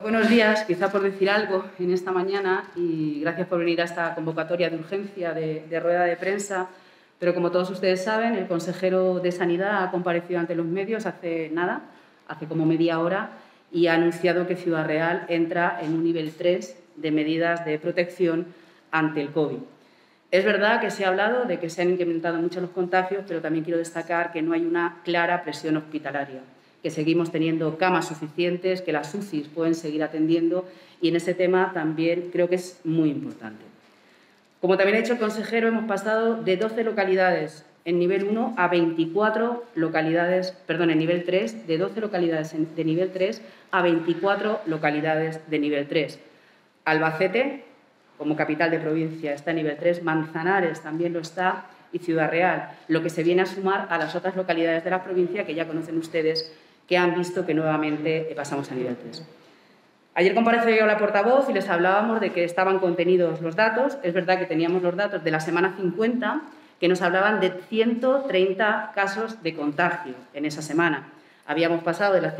Buenos días, quizá por decir algo en esta mañana, y gracias por venir a esta convocatoria de urgencia de rueda de prensa, pero como todos ustedes saben, el consejero de Sanidad ha comparecido ante los medios hace nada, hace como media hora, y ha anunciado que Ciudad Real entra en un nivel 3 de medidas de protección ante el COVID. Es verdad que se ha hablado de que se han incrementado mucho los contagios, pero también quiero destacar que no hay una clara presión hospitalaria, que seguimos teniendo camas suficientes, que las UCIs pueden seguir atendiendo, y en ese tema también creo que es muy importante. Como también ha dicho el consejero, hemos pasado de 12 localidades en nivel 1 a 24 localidades, en nivel 3, de 12 localidades de nivel 3 a 24 localidades de nivel 3. Albacete, como capital de provincia, está en nivel 3, Manzanares también lo está, y Ciudad Real, lo que se viene a sumar a las otras localidades de la provincia que ya conocen ustedes, que han visto que nuevamente pasamos a nivel 3. Ayer compareció la portavoz y les hablábamos de que estaban contenidos los datos. Es verdad que teníamos los datos de la semana 50, que nos hablaban de 130 casos de contagio en esa semana. Habíamos pasado de la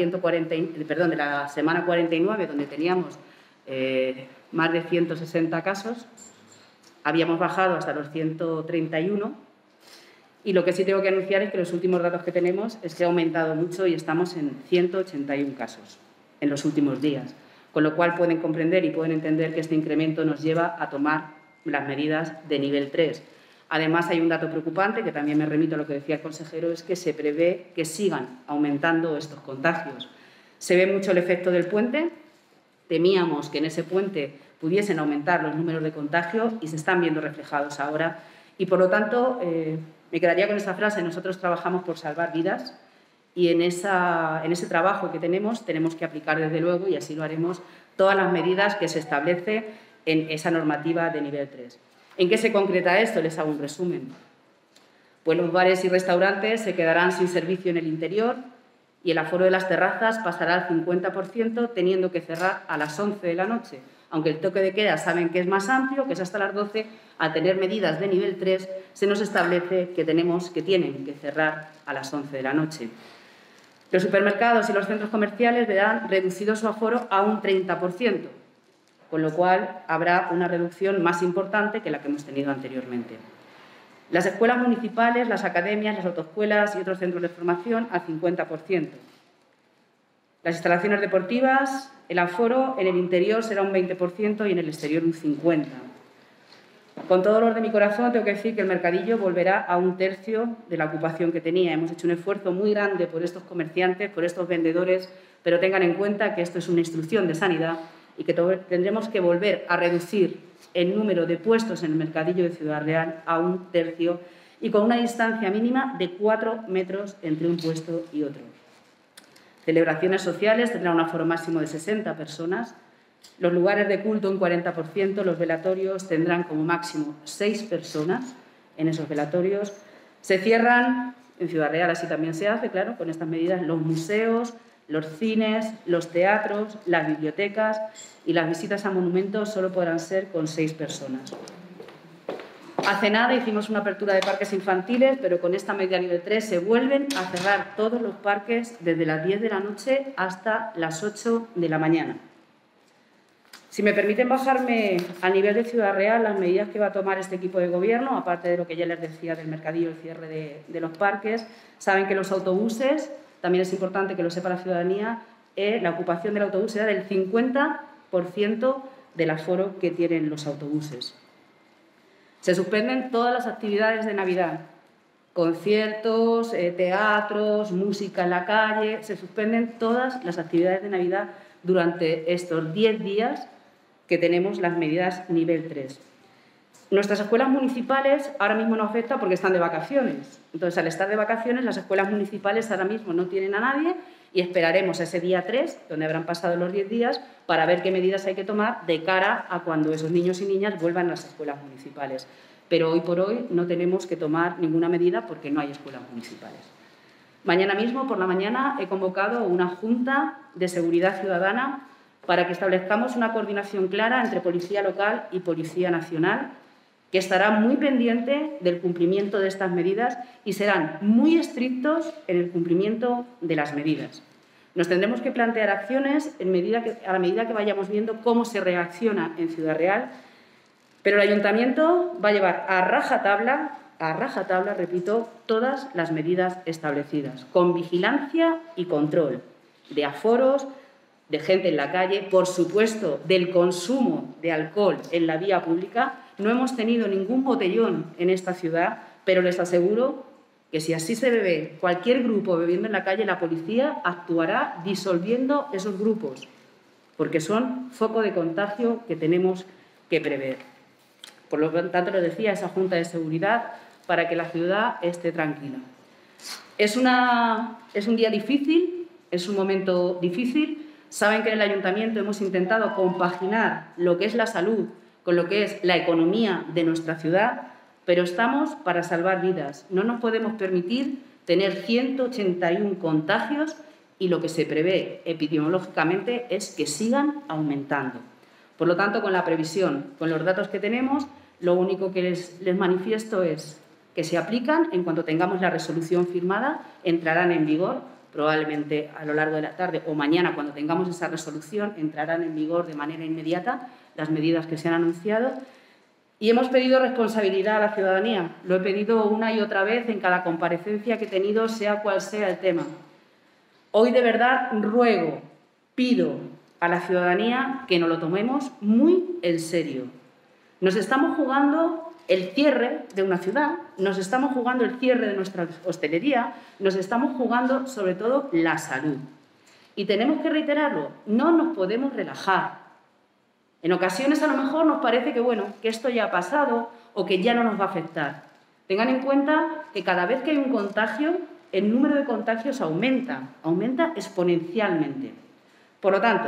semana 49, donde teníamos más de 160 casos, habíamos bajado hasta los 131, y lo que sí tengo que anunciar es que los últimos datos que tenemos es que ha aumentado mucho y estamos en 181 casos en los últimos días, con lo cual pueden comprender y pueden entender que este incremento nos lleva a tomar las medidas de nivel 3. Además, hay un dato preocupante, que también me remito a lo que decía el consejero, es que se prevé que sigan aumentando estos contagios. Se ve mucho el efecto del puente. Temíamos que en ese puente pudiesen aumentar los números de contagio y se están viendo reflejados ahora. Y, por lo tanto, me quedaría con esta frase: nosotros trabajamos por salvar vidas, y en ese trabajo que tenemos que aplicar, desde luego, y así lo haremos, todas las medidas que se establece en esa normativa de nivel 3. ¿En qué se concreta esto? Les hago un resumen. Pues los bares y restaurantes se quedarán sin servicio en el interior y el aforo de las terrazas pasará al 50%, teniendo que cerrar a las 11 de la noche. Aunque el toque de queda saben que es más amplio, que es hasta las 12, al tener medidas de nivel 3, se nos establece que tienen que cerrar a las 11 de la noche. Los supermercados y los centros comerciales verán reducido su aforo a un 30%, con lo cual habrá una reducción más importante que la que hemos tenido anteriormente. Las escuelas municipales, las academias, las autoescuelas y otros centros de formación al 50%. Las instalaciones deportivas, el aforo en el interior será un 20% y en el exterior un 50%. Con todo dolor de mi corazón tengo que decir que el mercadillo volverá a un tercio de la ocupación que tenía. Hemos hecho un esfuerzo muy grande por estos comerciantes, por estos vendedores, pero tengan en cuenta que esto es una instrucción de sanidad y que tendremos que volver a reducir el número de puestos en el mercadillo de Ciudad Real a un tercio, y con una distancia mínima de 4 metros entre un puesto y otro. Celebraciones sociales tendrán un aforo máximo de 60 personas. Los lugares de culto un 40%, los velatorios tendrán como máximo 6 personas en esos velatorios. Se cierran, en Ciudad Real así también se hace, claro, con estas medidas, los museos, los cines, los teatros, las bibliotecas, y las visitas a monumentos solo podrán ser con 6 personas. Hace nada hicimos una apertura de parques infantiles, pero con esta medida nivel 3 se vuelven a cerrar todos los parques desde las 10 de la noche hasta las 8 de la mañana. Si me permiten bajarme a nivel de Ciudad Real, las medidas que va a tomar este equipo de gobierno, aparte de lo que ya les decía del mercadillo, el cierre de los parques, saben que los autobuses, también es importante que lo sepa la ciudadanía, la ocupación del autobús será del 50% del aforo que tienen los autobuses. Se suspenden todas las actividades de Navidad, conciertos, teatros, música en la calle. Se suspenden todas las actividades de Navidad durante estos 10 días que tenemos las medidas nivel 3. Nuestras escuelas municipales ahora mismo no afectan porque están de vacaciones. Entonces, al estar de vacaciones, las escuelas municipales ahora mismo no tienen a nadie, y esperaremos a ese día 3, donde habrán pasado los 10 días, para ver qué medidas hay que tomar de cara a cuando esos niños y niñas vuelvan a las escuelas municipales. Pero hoy por hoy no tenemos que tomar ninguna medida porque no hay escuelas municipales. Mañana mismo, por la mañana, he convocado una Junta de Seguridad Ciudadana para que establezcamos una coordinación clara entre Policía Local y Policía Nacional, que estará muy pendiente del cumplimiento de estas medidas y serán muy estrictos en el cumplimiento de las medidas. Nos tendremos que plantear acciones a la medida que vayamos viendo cómo se reacciona en Ciudad Real, pero el Ayuntamiento va a llevar a rajatabla, repito, todas las medidas establecidas, con vigilancia y control de aforos, de gente en la calle, por supuesto, del consumo de alcohol en la vía pública. No hemos tenido ningún botellón en esta ciudad, pero les aseguro que si así se bebe cualquier grupo bebiendo en la calle, la policía actuará disolviendo esos grupos, porque son foco de contagio que tenemos que prever. Por lo tanto, lo decía esa Junta de Seguridad, para que la ciudad esté tranquila. Es un día difícil, es un momento difícil. Saben que en el Ayuntamiento hemos intentado compaginar lo que es la salud con lo que es la economía de nuestra ciudad, pero estamos para salvar vidas. No nos podemos permitir tener 181 contagios y lo que se prevé epidemiológicamente es que sigan aumentando. Por lo tanto, con la previsión, con los datos que tenemos, lo único que les manifiesto es que se aplican en cuanto tengamos la resolución firmada, entrarán en vigor, probablemente a lo largo de la tarde o mañana, cuando tengamos esa resolución, entrarán en vigor de manera inmediata las medidas que se han anunciado. Y hemos pedido responsabilidad a la ciudadanía. Lo he pedido una y otra vez en cada comparecencia que he tenido, sea cual sea el tema. Hoy, de verdad, pido a la ciudadanía que nos lo tomemos muy en serio. Nos estamos jugando el cierre de una ciudad, nos estamos jugando el cierre de nuestra hostelería, nos estamos jugando, sobre todo, la salud. Y tenemos que reiterarlo, no nos podemos relajar. En ocasiones, a lo mejor, nos parece que, bueno, que esto ya ha pasado o que ya no nos va a afectar. Tengan en cuenta que cada vez que hay un contagio, el número de contagios aumenta exponencialmente. Por lo tanto,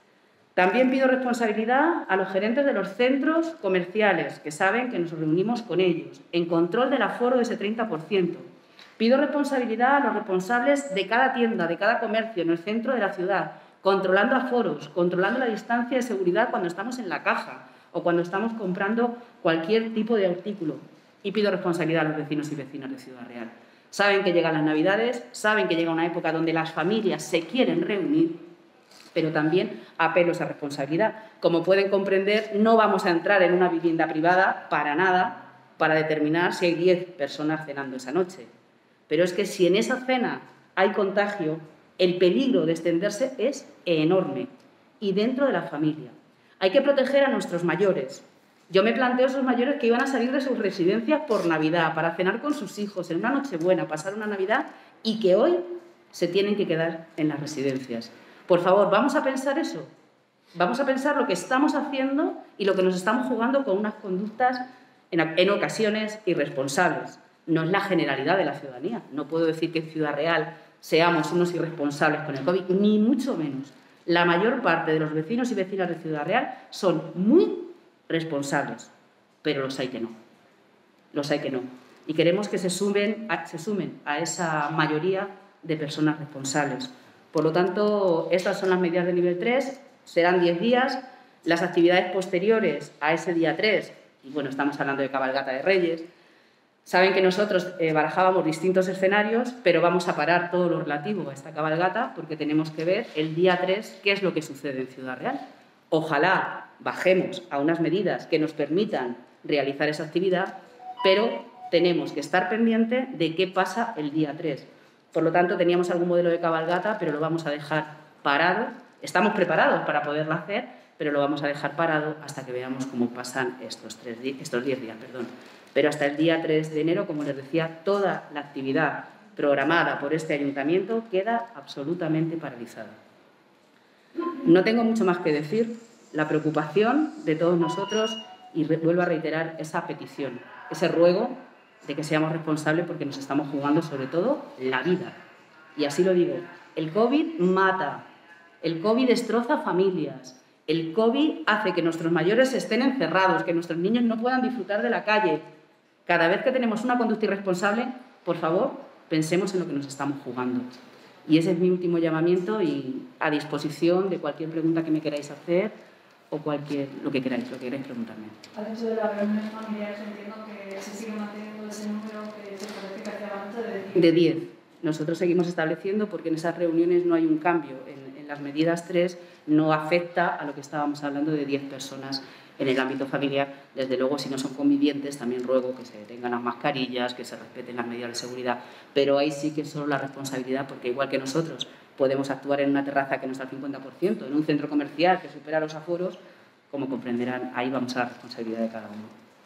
también pido responsabilidad a los gerentes de los centros comerciales, que saben que nos reunimos con ellos, en control del aforo de ese 30%. Pido responsabilidad a los responsables de cada tienda, de cada comercio en el centro de la ciudad, controlando aforos, controlando la distancia de seguridad cuando estamos en la caja o cuando estamos comprando cualquier tipo de artículo. Y pido responsabilidad a los vecinos y vecinas de Ciudad Real. Saben que llegan las Navidades, saben que llega una época donde las familias se quieren reunir, pero también apelo a esa responsabilidad. Como pueden comprender, no vamos a entrar en una vivienda privada para nada para determinar si hay 10 personas cenando esa noche. Pero es que si en esa cena hay contagio, el peligro de extenderse es enorme, y dentro de la familia. Hay que proteger a nuestros mayores. Yo me planteo a esos mayores que iban a salir de sus residencias por Navidad, para cenar con sus hijos en una Nochebuena, pasar una Navidad, y que hoy se tienen que quedar en las residencias. Por favor, vamos a pensar eso. Vamos a pensar lo que estamos haciendo y lo que nos estamos jugando con unas conductas en ocasiones irresponsables. No es la generalidad de la ciudadanía. No puedo decir que en Ciudad Real seamos unos irresponsables con el COVID, ni mucho menos. La mayor parte de los vecinos y vecinas de Ciudad Real son muy responsables, pero los hay que no. Los hay que no. Y queremos que se sumen a esa mayoría de personas responsables. Por lo tanto, estas son las medidas de nivel 3, serán 10 días. Las actividades posteriores a ese día 3, y bueno, estamos hablando de cabalgata de Reyes, saben que nosotros barajábamos distintos escenarios, pero vamos a parar todo lo relativo a esta cabalgata porque tenemos que ver el día 3 qué es lo que sucede en Ciudad Real. Ojalá bajemos a unas medidas que nos permitan realizar esa actividad, pero tenemos que estar pendientes de qué pasa el día 3. Por lo tanto, teníamos algún modelo de cabalgata, pero lo vamos a dejar parado. Estamos preparados para poderlo hacer, pero lo vamos a dejar parado hasta que veamos cómo pasan estos 10 días. Pero hasta el día 3 de enero, como les decía, toda la actividad programada por este ayuntamiento queda absolutamente paralizada. No tengo mucho más que decir. La preocupación de todos nosotros, y vuelvo a reiterar esa petición, ese ruego de que seamos responsables porque nos estamos jugando sobre todo la vida. Y así lo digo, el COVID mata, el COVID destroza familias, el COVID hace que nuestros mayores estén encerrados, que nuestros niños no puedan disfrutar de la calle. Cada vez que tenemos una conducta irresponsable, por favor, pensemos en lo que nos estamos jugando. Y ese es mi último llamamiento y a disposición de cualquier pregunta que me queráis hacer o lo que queráis preguntarme. Al hecho de las reuniones familiares entiendo que se sigue manteniendo ese número que se parece que hacía antes de 10. De 10. nosotros seguimos estableciendo, porque en esas reuniones no hay un cambio. En las medidas 3 no afecta a lo que estábamos hablando de 10 personas en el ámbito familiar. Desde luego, si no son convivientes, también ruego que se tengan las mascarillas, que se respeten las medidas de seguridad, pero ahí sí que es solo la responsabilidad, porque igual que nosotros podemos actuar en una terraza que no está al 50%, en un centro comercial que supera los aforos, como comprenderán, ahí vamos a la responsabilidad de cada uno.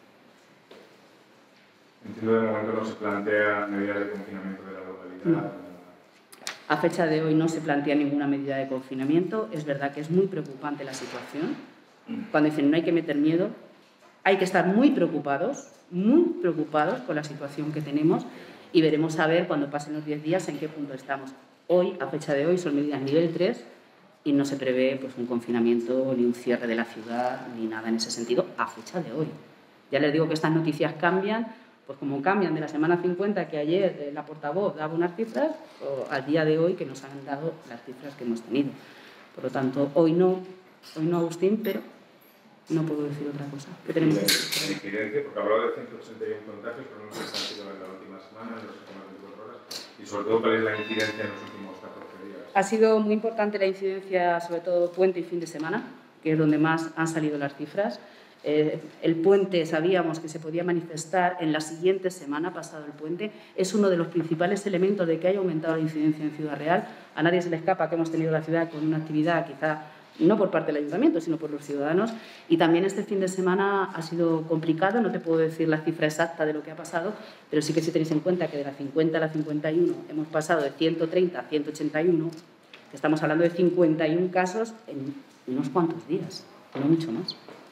Entiendo, de momento no se plantea medidas de confinamiento de la localidad. No. A fecha de hoy no se plantea ninguna medida de confinamiento. Es verdad que es muy preocupante la situación. Cuando dicen no hay que meter miedo, hay que estar muy preocupados con la situación que tenemos, y veremos a ver cuando pasen los 10 días en qué punto estamos. Hoy, a fecha de hoy, son medidas nivel 3 y no se prevé pues, un confinamiento ni un cierre de la ciudad ni nada en ese sentido a fecha de hoy. Ya les digo que estas noticias cambian, pues como cambian de la semana 50, que ayer la portavoz daba unas cifras, o al día de hoy que nos han dado las cifras que hemos tenido. Por lo tanto, hoy no Agustín, pero no puedo decir otra cosa. ¿Qué tenemos? La incidencia, porque hablaba de 181 contagios, pero no sé si han sido en la última semana, en las últimas 24 horas, y sobre todo cuál es la incidencia en los últimos 14 días. Ha sido muy importante la incidencia, sobre todo puente y fin de semana, que es donde más han salido las cifras. El puente sabíamos que se podía manifestar en la siguiente semana, pasado el puente. Es uno de los principales elementos de que haya aumentado la incidencia en Ciudad Real. A nadie se le escapa que hemos tenido la ciudad con una actividad quizá no por parte del ayuntamiento, sino por los ciudadanos. Y también este fin de semana ha sido complicado. No te puedo decir la cifra exacta de lo que ha pasado, pero sí que si tenéis en cuenta que de la 50 a la 51 hemos pasado de 130 a 181, que estamos hablando de 51 casos en unos cuantos días, no mucho más.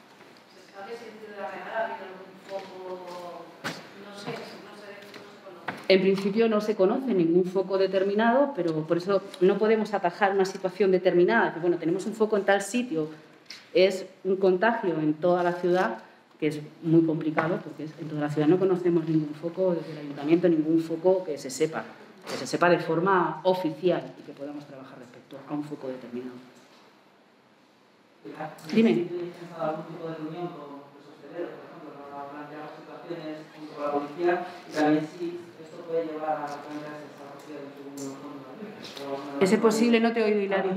En principio no se conoce ningún foco determinado, pero por eso no podemos atajar una situación determinada. Que, bueno, tenemos un foco en tal sitio, es un contagio en toda la ciudad, que es muy complicado, porque en toda la ciudad no conocemos ningún foco desde el ayuntamiento, ningún foco que se sepa de forma oficial y que podamos trabajar respecto a un foco determinado. Dime. ¿Algún tipo de reunión con los hosteleros, por ejemplo, para plantear situaciones junto a la policía? Y también si esto puede llevar a plantear esa posibilidad de un segundo fondo. ¿Es posible? No te he oído, Hilario.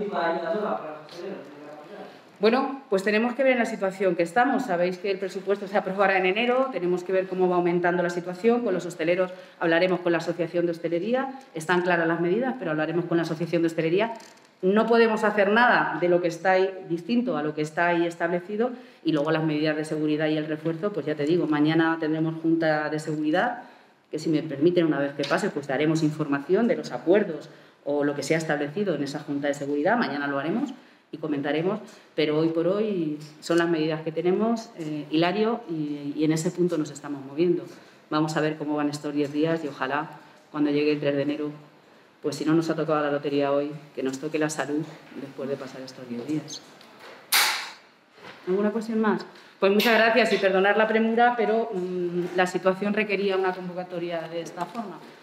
Bueno, pues tenemos que ver en la situación que estamos. Sabéis que el presupuesto se aprobará en enero, tenemos que ver cómo va aumentando la situación. Con los hosteleros hablaremos con la Asociación de Hostelería, están claras las medidas, pero hablaremos con la Asociación de Hostelería. No podemos hacer nada de lo que está ahí distinto a lo que está ahí establecido, y luego las medidas de seguridad y el refuerzo, pues ya te digo, mañana tendremos junta de seguridad, que si me permiten, una vez que pase, pues daremos información de los acuerdos o lo que se ha establecido en esa junta de seguridad. Mañana lo haremos y comentaremos, pero hoy por hoy son las medidas que tenemos, Hilario, y en ese punto nos estamos moviendo. Vamos a ver cómo van estos 10 días y ojalá cuando llegue el 3 de enero, pues si no nos ha tocado la lotería hoy, que nos toque la salud después de pasar estos 10 días. ¿Alguna cuestión más? Pues muchas gracias y perdonar la premura, pero la situación requería una convocatoria de esta forma.